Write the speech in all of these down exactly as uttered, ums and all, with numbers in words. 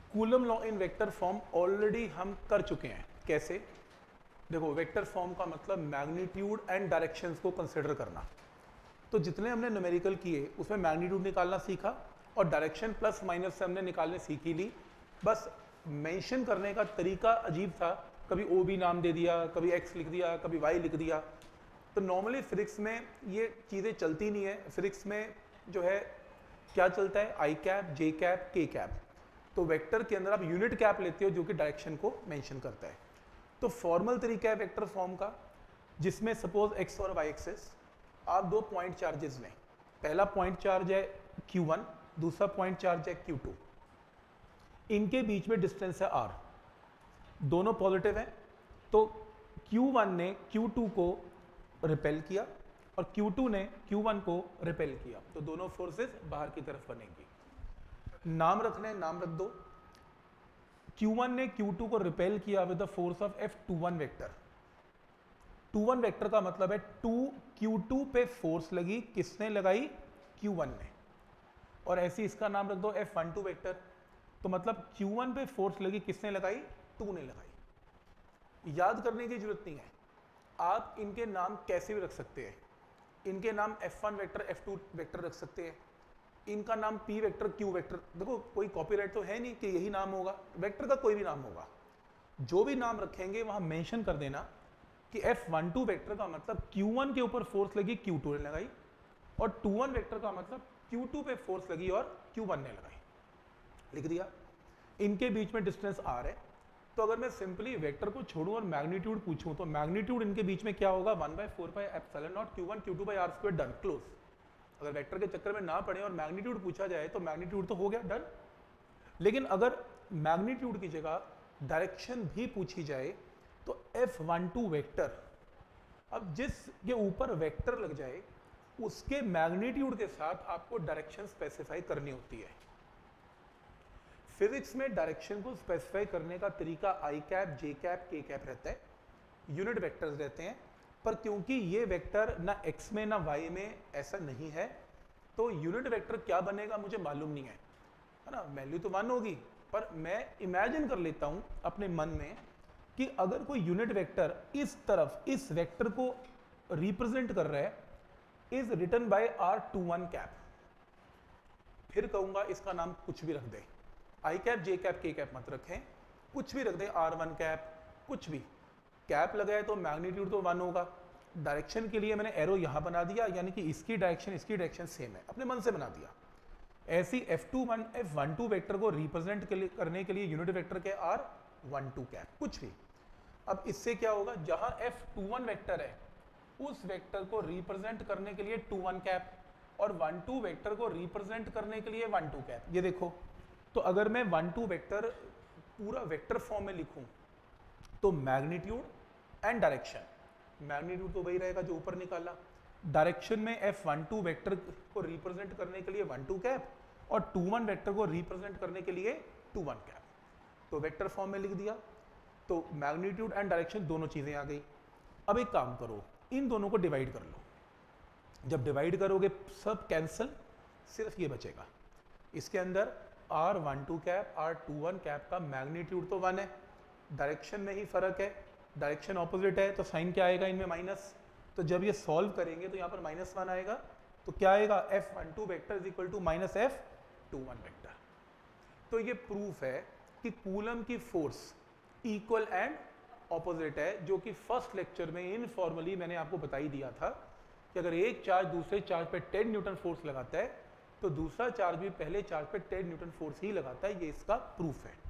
Coulomb law in vector form already हम कर चुके हैं। कैसे? देखो, वेक्टर फॉर्म का मतलब मैग्नीट्यूड एंड डायरेक्शंस को कंसिडर करना। तो जितने हमने न्यूमेरिकल किए उसमें मैग्नीट्यूड निकालना सीखा और डायरेक्शन प्लस माइनस से हमने निकालने सीख ही ली। बस मेंशन करने का तरीका अजीब था, कभी ओ बी नाम दे दिया, कभी एक्स लिख दिया, कभी वाई लिख दिया। तो नॉर्मली फिजिक्स में ये चीज़ें चलती नहीं है। फिजिक्स में जो है क्या चलता है, i cap, j cap, k cap. तो वेक्टर के अंदर आप यूनिट कैप लेते हो जो कि डायरेक्शन को मेंशन करता है। तो फॉर्मल तरीका है वेक्टर फॉर्म का, जिसमें सपोज एक्स और वाई एक्सिस आप दो पॉइंट चार्जेस लें। पहला पॉइंट चार्ज है क्यू वन, दूसरा पॉइंट चार्ज है क्यू टू। इनके बीच में डिस्टेंस है r, दोनों पॉजिटिव हैं। तो क्यू वन ने क्यू टू को रिपेल किया और क्यू टू ने क्यू वन को रिपेल किया, तो दोनों फोर्सेस बाहर की तरफ बनेंगी। नाम रखने, नाम रख दो। क्यू वन ने क्यू टू को रिपेल किया with the force of F two one vector. Two one vector का मतलब है टू क्यू टू पे फोर्स लगी, किसने लगाई? क्यू वन ने। और ऐसे इसका नाम रख दो एफ वन टू वेक्टर। तो मतलब क्यू वन पे फोर्स लगी, किसने लगाई? टू ने लगाई। याद करने की जरूरत नहीं है, आप इनके नाम कैसे भी रख सकते हैं। इनके नाम F one vector, F two vector रख सकते हैं। इनका नाम पी वेक्टर, क्यू वेक्टर। देखो, कोई कॉपीराइट तो है नहीं कि यही नाम होगा, वेक्टर का कोई भी नाम होगा। जो भी नाम रखेंगे वहां मेंशन कर देना कि एफ वन टू वेक्टर का मतलब क्यू वन के ऊपर फोर्स लगी, क्यू टू ने लगाई, और टू वन वेक्टर का मतलब क्यू टू पे फोर्स लगी और क्यू वन ने लगाई। लिख दिया। इनके बीच में डिस्टेंस आर है। तो अगर मैं सिंपली वेक्टर को छोड़ूं और मैग्नीट्यूड पूछूं तो मैग्नीट्यूड इनके बीच में क्या होगा? One by four by epsilon naught q one q two by r square, done, close. अगर वेक्टर के चक्कर में ना पड़े और मैग्नीट्यूड पूछा जाए तो मैग्नीट्यूड तो हो गया, डन। लेकिन अगर मैग्नीट्यूड की जगह डायरेक्शन भी पूछी जाए तो एफ वन टू वेक्टर, अब जिसके ऊपर वेक्टर लग जाए उसके मैग्नीट्यूड के साथ आपको डायरेक्शन स्पेसिफाई करनी होती है। फिजिक्स में डायरेक्शन को स्पेसिफाई करने का तरीका i cap, j cap, k cap रहता है, यूनिट वेक्टर्स रहते हैं। पर क्योंकि ये वेक्टर ना एक्स में ना वाई में ऐसा नहीं है, तो यूनिट वेक्टर क्या बनेगा मुझे मालूम नहीं है, है ना। वैल्यू तो वन होगी, पर मैं इमेजिन कर लेता हूं अपने मन में कि अगर कोई यूनिट वेक्टर इस तरफ इस वेक्टर को रिप्रेजेंट कर रहा है, is written by r two one cap, फिर कहूंगा इसका नाम कुछ भी रख दे, i cap, j cap, k cap मत रखें, कुछ भी रख दे, आर वन कैप, कुछ भी। कैप लगाए तो मैग्नीट्यूड तो वन होगा। डायरेक्शन के लिए मैंने एरो यहां बना दिया, यानी कि इसकी डायरेक्शन इसकी डायरेक्शन सेम है, अपने मन से बना दिया। ऐसी F two one, F one two vector को रिप्रेजेंट करने के लिए यूनिट वेक्टर के आर वन टू कैप, कुछ भी। अब इससे क्या होगा, जहां एफ टू वन वेक्टर है उस वेक्टर को रिप्रेजेंट करने के लिए टू वन कैप, और वन टू वेक्टर को रिप्रेजेंट करने के लिए वन टू कैप। ये देखो, तो अगर मैं वन टू वेक्टर पूरा वेक्टर फॉर्म में लिखूं तो मैग्नीट्यूड एंड डायरेक्शन, मैग्नीट्यूड तो वही रहेगा जो ऊपर निकाला, डायरेक्शन में एफ वन टू वेक्टर को रिप्रेजेंट करने के लिए वन टू कैप और टू वन वेक्टर को रिप्रेजेंट करने के लिए टू वन कैप। तो वेक्टर फॉर्म में लिख दिया, तो मैग्नीट्यूड एंड डायरेक्शन दोनों चीजें आ गई। अब एक काम करो, इन दोनों को डिवाइड कर लो। जब डिवाइड करोगे सब कैंसिल, सिर्फ ये बचेगा। इसके अंदर r one two cap, r two one cap का मैग्नीट्यूड तो वन है, डायरेक्शन में ही फर्क है, डायरेक्शन ऑपोजिट है, तो साइन क्या आएगा इनमें? माइनस। तो जब ये सॉल्व करेंगे तो यहाँ पर माइनस वन आएगा, तो क्या आएगा? F one two vector is equal to minus F two one vector. तो ये प्रूफ है कि कूलम की फोर्स इक्वल एंड ऑपोजिट है, जो कि फर्स्ट लेक्चर में इनफॉर्मली मैंने आपको बता ही दिया था कि अगर एक चार्ज दूसरे चार्ज पे टेन न्यूटन फोर्स लगाता है तो दूसरा चार्ज भी पहले चार्ज पे टेन न्यूटन फोर्स ही लगाता है। ये इसका प्रूफ है।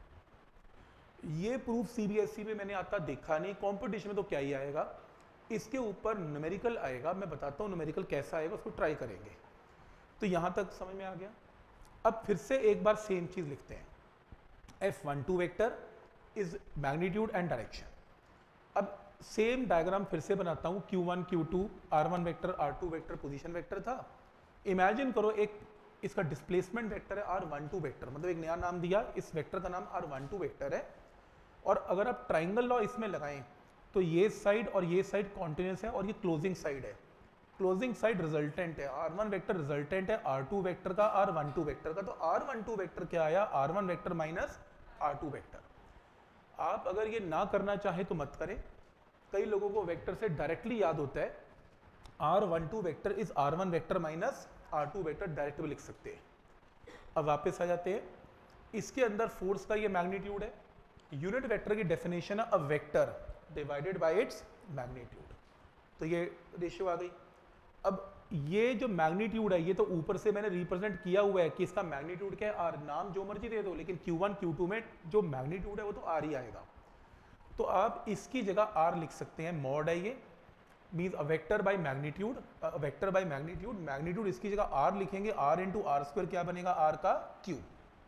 ये प्रूफ सीबीएसई में मैंने आता देखा नहीं, कंपटीशन में तो क्या ही आएगा। इसके ऊपर न्यूमेरिकल आएगा, मैं बताता हूँ न्यूमेरिकल कैसा आएगा, उसको ट्राई करेंगे। तो यहां तक समझ में आ गया। अब फिर से एक बार सेम चीज लिखते हैं, F one two vector is magnitude and direction. अब सेम डायग्राम फिर से बनाता हूं, q one, q two, r one vector, r two vector position vector था। इमेजिन करो एक इसका डिस्प्लेसमेंट वेक्टर है आर वन टू वेक्टर, मतलब एक नया नाम दिया, इस वेक्टर का नाम आर वन टू वेक्टर है। और अगर आप ट्राइंगल लॉ इसमें लगाएं तो ये साइड और ये साइड कॉन्टिन्यूस है और ये क्लोजिंग साइड है। क्लोजिंग साइड रिजल्टेंट है, आर वन वेक्टर रिजल्टेंट है आर टू वेक्टर का, आर वन टू वेक्टर का। तो आर वन टू वेक्टर क्या आया? R one vector minus r two vector. आप अगर ये ना करना चाहें तो मत करें। कई लोगों को वेक्टर से डायरेक्टली याद होता है r one two vector is r one vector minus r two vector, direct भी लिख सकते हैं। अब वापस आ जाते हैं, इसके अंदर फोर्स का ये मैग्नीट्यूड है। यूनिट वेक्टर की डेफिनेशन है a vector divided by its magnitude, तो ये रेशियो आ गई। अब ये जो मैग्नीट्यूड है ये तो ऊपर से मैंने रिप्रेजेंट किया हुआ है कि इसका मैग्नीट्यूड क्या है, आर, नाम जो मर्जी दे दो, लेकिन क्यू वन क्यू टू में जो मैग्नीट्यूड है वो तो आर ही आएगा। तो आप इसकी जगह आर लिख सकते हैं, मॉड है ये, means a vector by magnitude, vector by magnitude, magnitude इसकी जगह आर लिखेंगे, आर इंटू आर स्क्वायर क्या बनेगा, आर का क्यूब।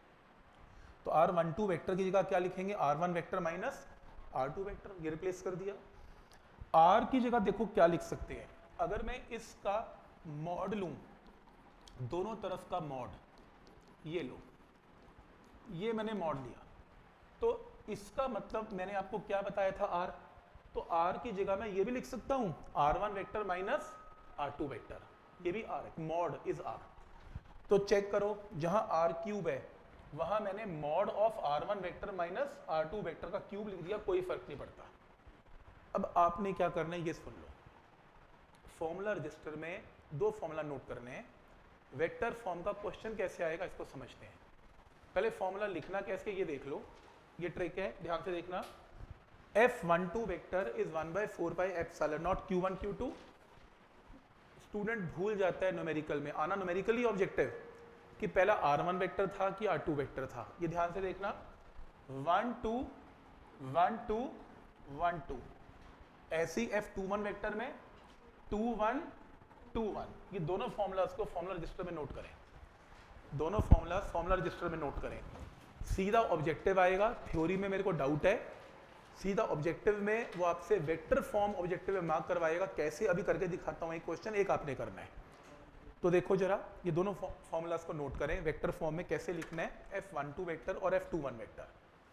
तो आर वन टू वेक्टर की जगह क्या लिखेंगे, r one vector minus r two vector, ये रिप्लेस कर दिया। आर की जगह देखो क्या लिख सकते हैं, अगर मैं इसका मॉड लूं, दोनों तरफ का मॉड, ये लो, ये मैंने मॉड लिया, तो इसका मतलब मैंने आपको क्या बताया था आर, तो आर की जगह मैं ये भी लिख सकता हूं r one vector minus r two vector, ये भी आर है, मॉड इज आर। तो चेक करो, जहां आर क्यूब है वहां मैंने mod of r one vector minus r two vector का क्यूब लिख दिया, कोई फर्क नहीं पड़ता। अब आपने क्या करना है ये सुन लो, फॉर्मूला रजिस्टर में दो फॉर्मूला नोट करने हैं। वेक्टर फॉर्म का क्वेश्चन कैसे आएगा इसको समझते हैं। पहले फॉर्मूला लिखना कैसे ये देख लो, ये ट्रिक है, ध्यान से देखना। F one two vector is one by four by epsilon naught q one q two. Student भूल जाता है न्यूमेरिकल में, आना न्यूमेरिकली ऑब्जेक्टिव कि पहला आर वन वेक्टर था कि आर टू वेक्टर था। ये ध्यान से देखना, one two one two one two, ऐसी एफ टू वन वेक्टर में टू वन टू वन, ये दोनों फॉर्मूलाज को फॉर्मूला रजिस्टर में नोट करें, दोनों फॉर्मूलाज फॉर्मूला रजिस्टर में नोट करें। सीधा ऑब्जेक्टिव आएगा, थ्योरी में मेरे को डाउट है, सीधा ऑब्जेक्टिव में वो आपसे वेक्टर फॉर्म ऑब्जेक्टिव में मार्क करवाएगा। कैसे अभी करके दिखाता हूं, एक क्वेश्चन एक आपने करना है। तो देखो जरा, ये दोनों फॉर्मूलाज को नोट करें, वेक्टर फॉर्म में कैसे लिखना है, एफ वन टू वेक्टर और एफ टू वन वेक्टर।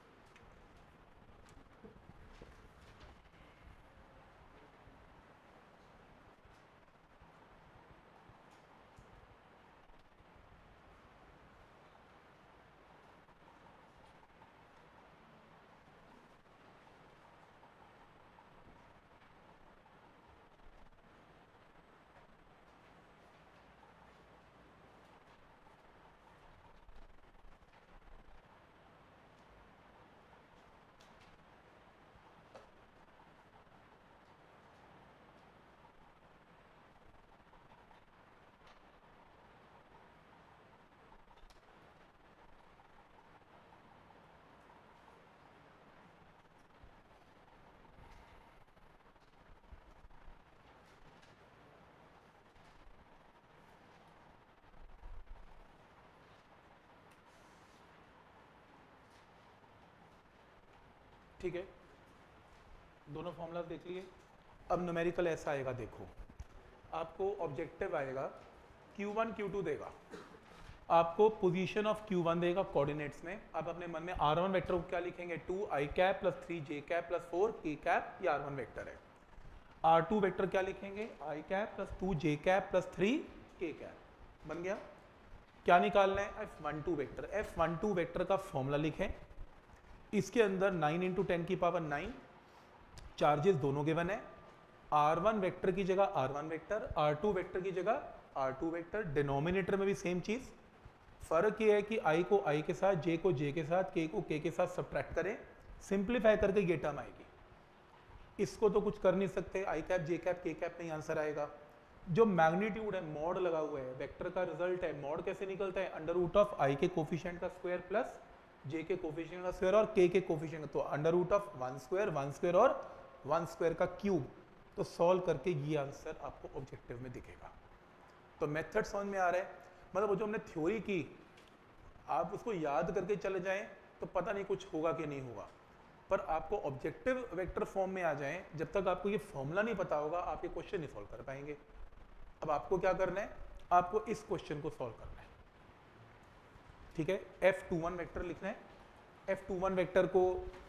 ठीक है, दोनों फॉर्मूला देख लिए। अब न्यूमेरिकल ऐसा आएगा, देखो आपको ऑब्जेक्टिव आएगा क्यू वन क्यू टू देगा, आपको पोजीशन ऑफ क्यू वन देगा कोऑर्डिनेट्स में। आप अपने मन में आर वन वेक्टर को क्या लिखेंगे, two i cap plus three j cap plus four k cap, ये आर वन वेक्टर है। आर टू वेक्टर क्या लिखेंगे, i cap plus two j cap plus three k cap, बन गया। क्या निकालना है, F one two vector. F one two vector का फॉर्मूला लिखें, इसके अंदर नाइन इंटू टेन की पावर नाइन, चार्जेस दोनों गिवन है। आर वन वेक्टर की जगह r one vector, r two vector की जगह आर टू वेक्टर, डिनोमिनेटर में भी सेम चीज। फर्क ये है कि i को i के साथ, j को j के साथ, k को k के साथ सब्ट्रैक्ट करें, सिंप्लीफाई करके ये टर्म आएगी। इसको तो कुछ कर नहीं सकते, i cap j cap k cap में आंसर आएगा। जो मैग्नीट्यूड है, मॉड लगा हुआ है, वेक्टर का रिजल्ट है, मॉड कैसे निकलता है, अंडर रूट ऑफ आई के कोफिशिएंट का स्क्वायर प्लस जे के कोफिशिएंट का स्क्वायर और के के कोफिशिएंट, तो under root of one square one square और वन स्क्वायर का क्यूब। तो सॉल्व करके ये आंसर आपको ऑब्जेक्टिव में दिखेगा। तो मेथड समझ में आ रहा है, मतलब वो जो हमने थ्योरी की आप उसको याद करके चले जाएं तो पता नहीं कुछ होगा कि नहीं होगा, पर आपको ऑब्जेक्टिव वेक्टर फॉर्म में आ जाएं, जब तक आपको ये फॉर्मूला नहीं पता होगा आप ये क्वेश्चन नहीं सॉल्व कर पाएंगे। अब आपको क्या करना है, आपको इस क्वेश्चन को सॉल्व करना है, ठीक है। एफ टू वन वेक्टर लिखना है, एफ टू वन वेक्टर को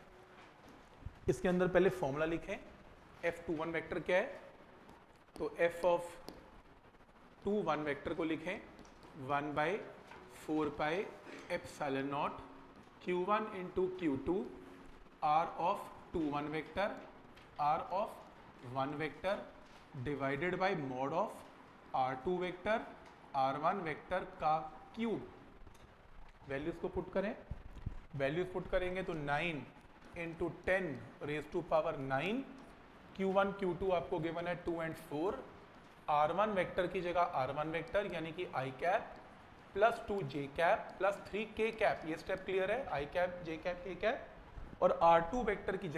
इसके अंदर पहले फॉर्मूला लिखें। एफ टू वन वेक्टर क्या है, तो F of two one vector को लिखें one by four pi epsilon naught q one into q two r of two one vector r of one vector divided by mod of r two vector r one vector का cube. Values को put करें, values put करेंगे तो nine into ten raise to power nine, q one q two आपको given है two and four, r one vector की जगह r one vector यानी कि i cap plus two j cap plus three k cap, ये step clear है, i cap j cap k cap, और r two vector की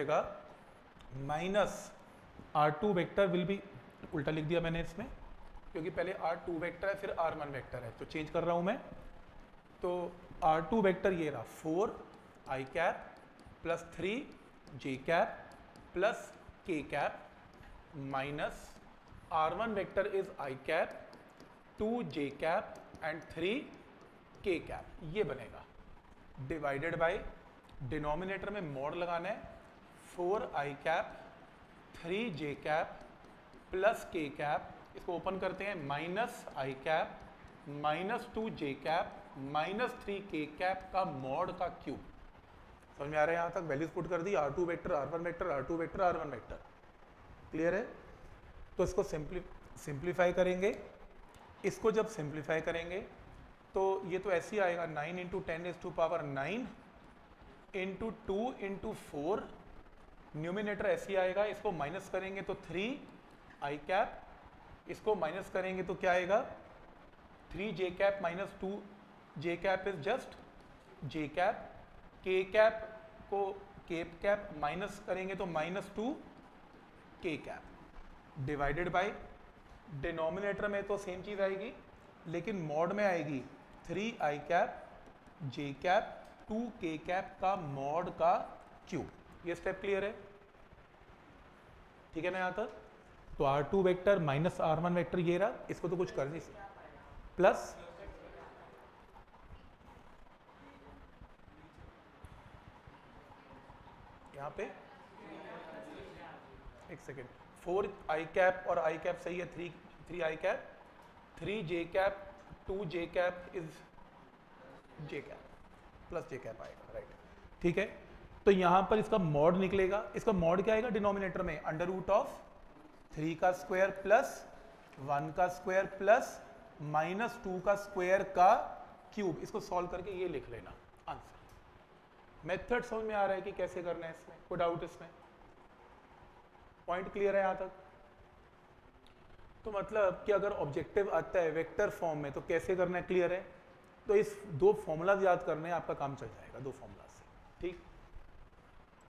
जगह minus r two vector will be, उल्टा लिख दिया मैंने इसमें क्योंकि पहले आर टू वेक्टर है फिर आर वन वेक्टर है तो चेंज कर रहा हूं मैं। तो आर टू वेक्टर ये रहा four i cap plus three j cap plus k cap minus r one vector is i cap two j cap and three k cap, ये बनेगा डिवाइडेड बाय डिनोमिनेटर में मॉड लगाना है, four i cap three j cap plus k cap, इसको open करते हैं, minus i cap minus two j cap minus three k cap का mod का क्यूब। समझ में आ रहा है? यहाँ तक वैल्यूज पुट कर दी, r two vector r one vector r two vector r one vector, clear है? तो इसको सिंपली सिंप्लीफाई करेंगे, इसको जब सिंप्लीफाई करेंगे तो ये तो ऐसे ही आएगा, nine into ten is two power nine into two into four, numerator ऐसे ही आएगा, इसको माइनस करेंगे तो थ्री आई कैप, इसको माइनस करेंगे तो क्या आएगा, three j cap minus two j cap is just j cap, k cap को केप कैप माइनस करेंगे तो minus two k cap, divided by denominator में तो सेम चीज आएगी लेकिन मॉड में आएगी three i cap j cap two k cap का मॉड का क्यूब। ये स्टेप क्लियर है? ठीक है ना यहां तक? तो r two vector minus r one vector ये रहा, इसको तो कुछ कर नहीं सकते, प्लस यहां पे एक सेकेंड, फोर आई कैप और आई कैप सही है, three three i cap three j cap two j cap is j cap plus j cap आएगा, राइट? ठीक है, तो यहां पर इसका मॉड निकलेगा, इसका मॉड क्या आएगा डिनोमिनेटर में, अंडर रूट ऑफ थ्री का स्क्वायर प्लस वन का स्क्वायर प्लस माइनस टू का स्क्वायर का क्यूब। इसको सॉल्व करके ये लिख लेना आंसर। मेथड समझ में आ रहा है कि कैसे करना है? इसमें कोई डाउट इसमें? पॉइंट क्लियर है यहां तक? तो मतलब कि अगर ऑब्जेक्टिव आता है वेक्टर फॉर्म में तो कैसे करना है, क्लियर है? तो इस दो फॉर्मूलाज याद करने आपका काम चल जाएगा, दो फॉर्मूला से, ठीक?